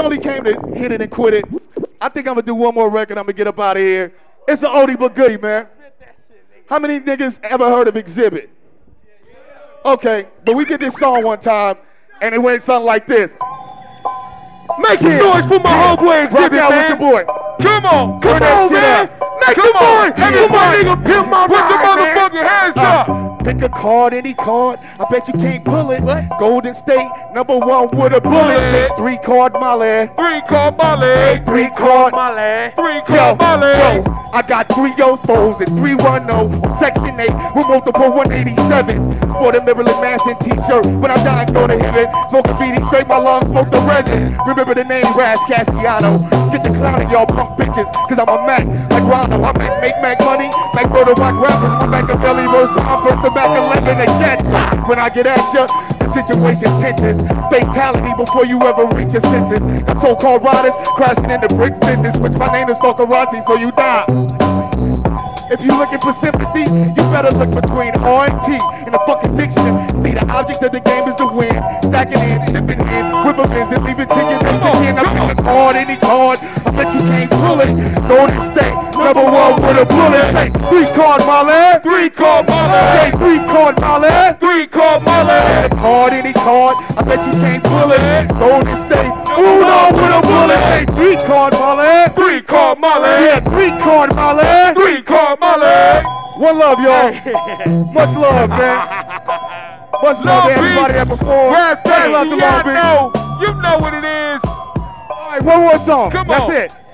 only came to hit it and quit it. I think I'm gonna do one more record. I'm gonna get up out of here. It's an oldie but goodie, man. How many niggas ever heard of Exhibit? Okay, but we did this song one time, and it went something like this. Make some noise for my homeboy Exhibit, man. With your boy. Come on, come on, man. Make some noise. Everybody, nigga, pimp my ride, your motherfucking hands up. Pick a card, any card. I bet you can't pull it. Golden State, #1 with a bullet. 3-card Molly. 3-card Molly. 3-card Molly. 3-card Molly. I got 3 04s and 310 Section 8 with multiple 187s. Sport a Marilyn Manson t-shirt. When I'm dying, go to heaven. Smoke a BD, scrape my lungs, smoke the resin. Remember the name Raz Casciano. Get the clown in y'all punk bitches, cause I'm a Mac like Rondo. I make Mac money like Murder Rock rappers. My Machiavelli verse, but I'm first to back 11 again. When I get at ya, the situation tenses. Fatality before you ever reach your senses. Got so-called riders crashing into brick fences. Switch my name to Stalkerazzi so you die. If you looking for sympathy, you better look between R and T in the fucking diction. See, the object of the game is to win. Stacking in, sipping in, whip a visit, leave it ticket next to kin. I'm in the card, any card. I bet you can't pull it. Golden State, #1 with a bullet. Say 3-card Molly. 3-card Molly. Say 3-card Molly. 3-card Molly. Card, any card. I bet you can't pull it. Golden State, Uno with a bullet. Say 3-card Molly. 3-card Molly. Yeah, 3-card Molly. 3-card Molly. One love, y'all. Much love, man. Much love to everybody that performed. Much love to Long Beach. You know what it is. All right, one more song. Come That's on. it.